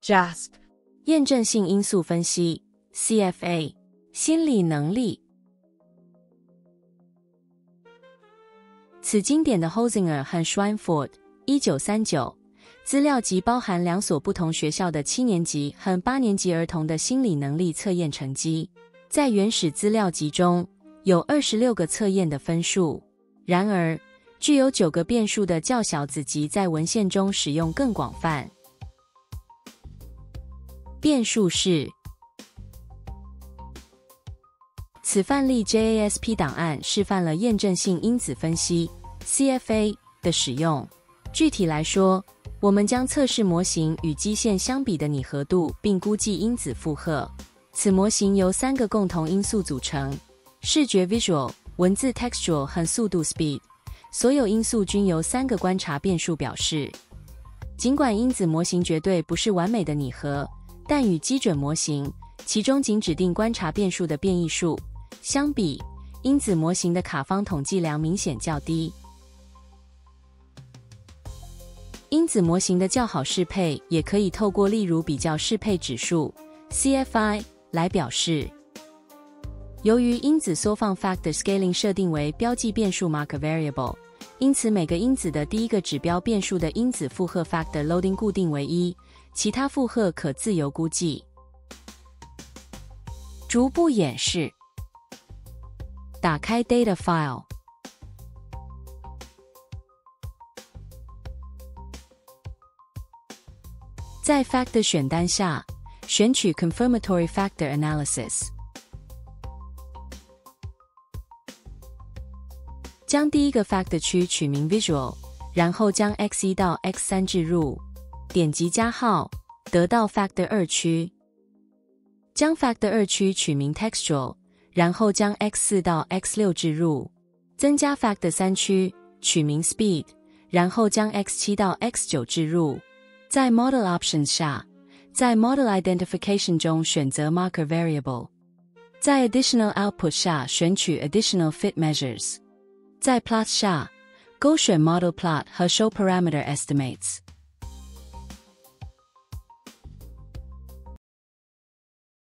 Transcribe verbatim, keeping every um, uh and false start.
J A S P。 验证性因素分析 C F A。 心理能力。此经典的 Holzinger 和 Schweinfurt 一九三九资料集包含两所不同学校的七年级和八年级儿童的心理能力测验成绩。在原始资料集中有二十六个测验的分数，然而具有九个变数的较小子集在文献中使用更广泛。变数是：此范例 J A S P 档案示范了验证性因子分析 C F A 的使用。具体来说，我们将测试模型与基线相比的拟合度，并估计因子负荷。此模型由三个共同因素组成：视觉 visual、文字 textual 和速度 speed。所有因素均由三个观察变数表示。尽管因子模型绝对不是完美的拟合，但与基准模型，其中仅指定观察变数的变异数相比，因子模型的卡方统计量明显较低。因子模型的较好适配也可以透过例如比较适配指数 C F I 来表示。由于因子缩放 factor scaling 设定为标记变数 marker variable， 因此每个因子的第一个指标变数的因子负荷 factor loading 固定为一，其他负荷可自由估计。逐步演示。打开 data file。在 factor 选单下，选取 confirmatory factor analysis。将第一个 factor 区取名 visual， 然后将 X 一 到 X 三 置入，点击加号，得到 factor 二区。将 factor 二区取名 textual， 然后将 X 四 到 X 六 置入，增加 factor 三区，取名 speed， 然后将 X 七 到 X 九 置入。在 Model Options 下，在 Model Identification 中选择 Marker Variable。在 Additional Output 下选取 Additional Fit Measures。在 Plot 下，勾选 Model Plot 和 Show Parameter Estimates。